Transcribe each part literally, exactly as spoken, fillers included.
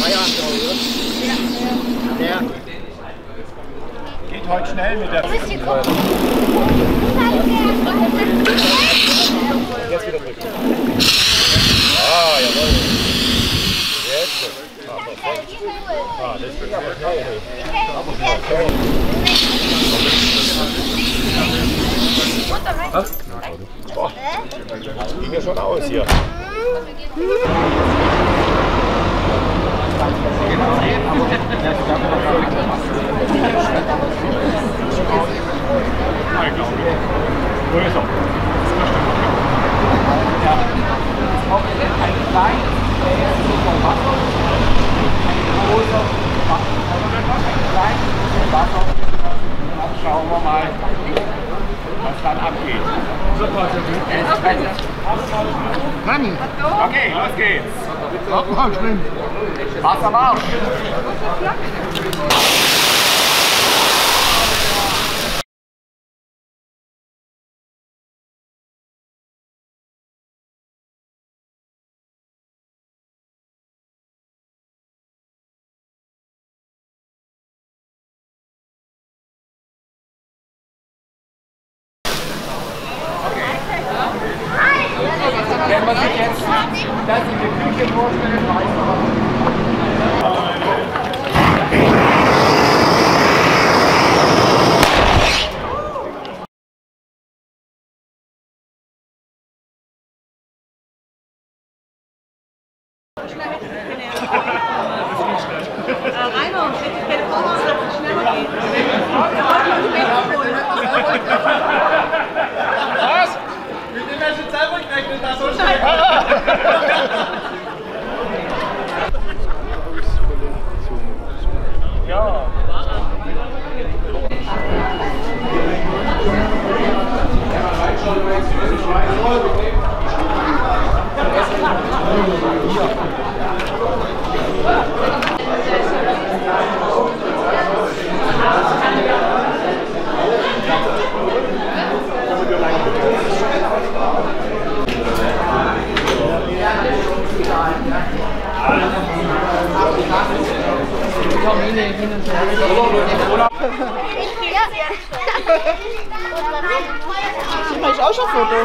Feierabend, oder? Ja. Geht heute schnell mit der Feuerwehr. Jetzt wieder drücken. Ah, jawohl. Jetzt. Ah, perfekt. Ah, das ist aber schnell. Was? Boah, das ging ja schon aus hier. Schauen wir mal, was dann abgeht. Manni. Okay, los geht's. Wassermarsch. Wenn man sich jetzt das in der Küche vorstellt, weiß man. Rainer, ich bin auch mal so schneller gehen. Was? Mit dem hast du selber gerechnet, dass so schnell. Ja. Ich mache auch schon ein Foto.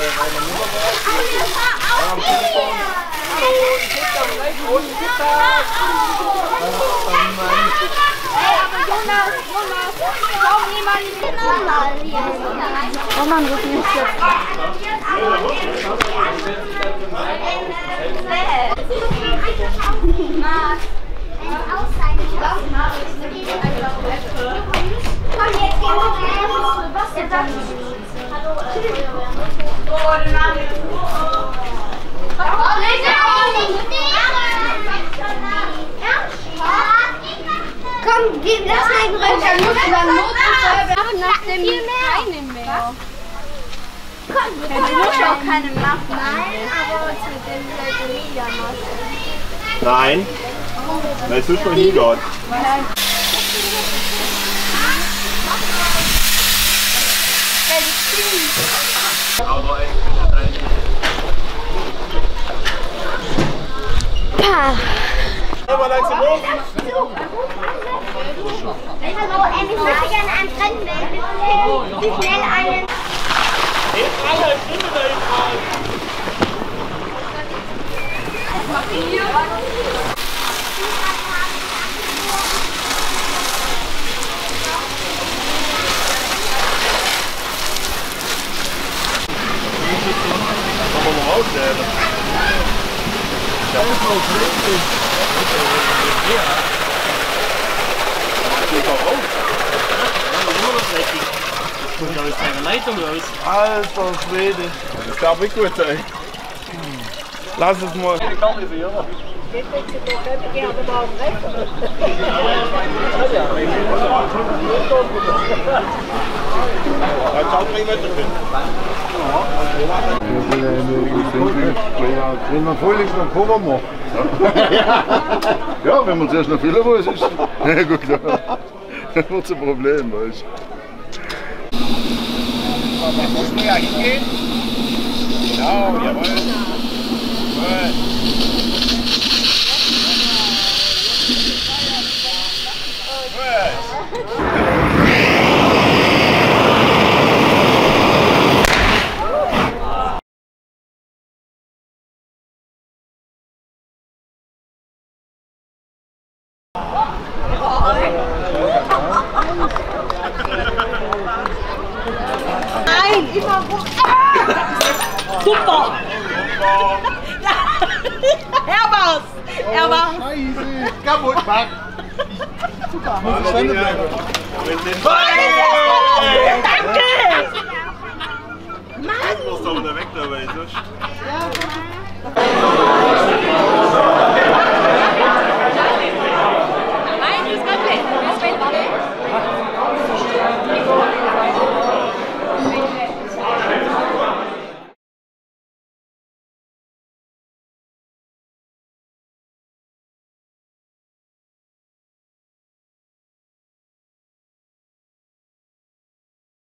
Oh Mann, das ist nicht jetzt. Komm, gib das einen Röntgen. Dann muss man machen nach dem keine mehr. Komm, du musst auch keine machen. Nein, aber zu den Media machen. Nein, weil es ist schon nie dort. Pa. Hallo, ich möchte gerne einen Rennen wählen. Wie schnell einen. Was macht ihr hier? Kann man mal rausstellen. Ja, das ist auch schwierig. Das kommt ja aus seiner Leitung raus. Alter Schwede. Das darf nicht gut sein. Lass es mal. Wenn man voll ist, dann kann man machen. Ja, wenn man zuerst noch viel weiß, ist ja gut, dann wird es ein Problem, weißt du. Da muss man ja hingehen. Genau, jawohl. Jawohl. Nein, immer wo. Super! Er war's! Er war's! Scheiße! Kaputt, Mann! Super! Muss ich stehen bleiben? Danke! Jetzt musst du aber da weg dabei, sonst. Ja,